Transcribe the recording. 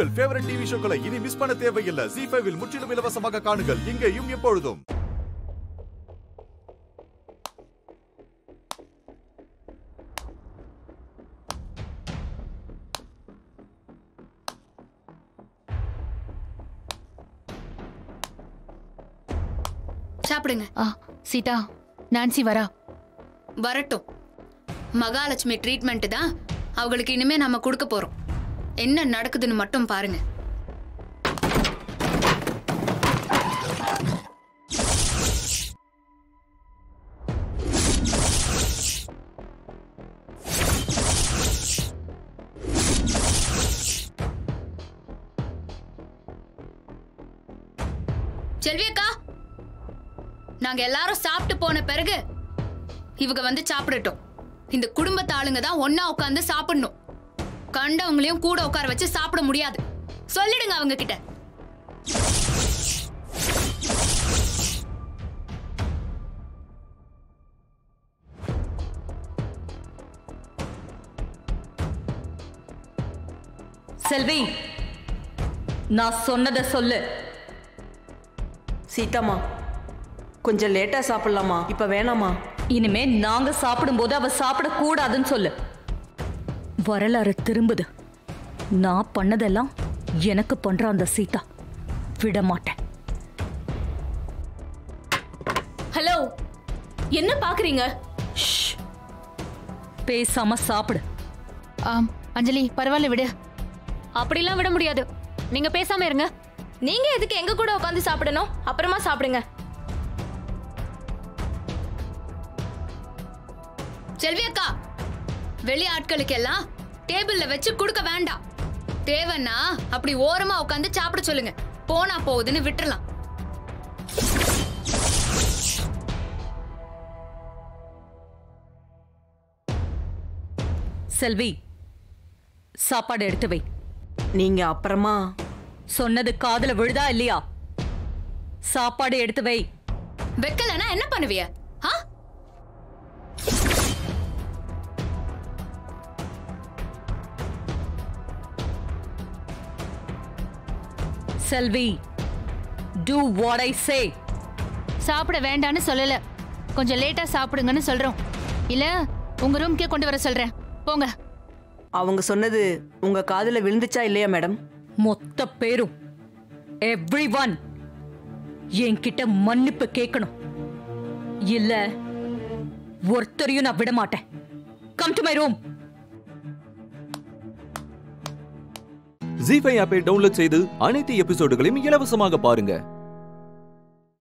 உங்கள் favourite TV ஷோக்களை இனி miss பண்ண தேவையில்லை. Zee5 இல் முற்றிலும் இலவசமாக காணுங்கள். இங்கேயும் எப்பொழுதும். சாப்பிடுங்க. சீதா, நான்சி வரட்டும். மகாலட்சுமி ட்ரீட்மெண்ட் தான் அவங்களுக்கு இனிமே நாம கொடுக்க போறோம். என்ன நடக்குதுன்னு மட்டும் பாருங்க. செல்வி அக்கா, நாங்க எல்லாரும் சாப்பிட்டு போன பிறகு இவங்க வந்து சாப்பிடட்டும். இந்த குடும்பத்து ஆளுங்க தான் ஒன்னா உட்கார்ந்து சாப்பிடணும். கண்டவங்களையும் கூட உட்கார வச்சு சாப்பிட முடியாது. சொல்லிடுங்க அவங்க கிட்ட. செல்வி, நான் சொன்னதை சொல்லு. சீதாமா, கொஞ்சம் லேட்டா சாப்பிடலாமா? இப்ப வேணாமா? இனிமே நாங்க சாப்பிடும் போது அவ சாப்பிட கூடாதுன்னு சொல்லு. வரலாறு திரும்புது. நான் பண்ணதெல்லாம் எனக்கு பண்ற அந்த சீதா விட மாட்டேன். ஹலோ, என்ன பாக்குறீங்க? பேசாம சாப்பிடு. அஞ்சலி, பரவாயில்ல விடு. அப்படிலாம் விட முடியாது. நீங்க பேசாம இருங்க. நீங்க எதுக்கு எங்க கூட உட்காந்து சாப்பிடணும்? அப்புறமா சாப்பிடுங்க. செல்வி அக்கா, வெளி ஆட்களுக்கு எல்லாம் டேபிள்ல வச்சு கொடுக்க வேண்டாம். தேவைன்னா அப்படி ஓரமா உட்காந்து சாப்பிட சொல்லுங்க. போனா போகுதுன்னு விட்டுறலாம். செல்வி, சாப்பாடு எடுத்து வை. நீங்க அப்புறமா சொன்னது காதுல விழுதா இல்லையா? சாப்பாடு எடுத்து வை. வெக்கலனா என்ன பண்ணுவிய? செல்வி, do what I say. சாப்பிட வேண்டான்னு சொல்லல, கொஞ்சம் லேட்டா சாப்பிடுங்கன்னு சொல்றோம். இல்ல உங்க ரூம்க்கே கொண்டு வர சொல்றேன். போங்க. அவங்க சொன்னது உங்க காதுல விழுந்துச்சா இல்லையா மேடம்? மொத்த பேரும் எவ்ரிஒன் என்கிட்ட மன்னிப்பு கேட்கணும். இல்ல ஒருத்தரையும் நான் விட மாட்டேன். Come to my room. Zee5 ஆப்பை டவுன்லோட் செய்து அனைத்து எபிசோடுகளையும் இலவசமாக பாருங்க.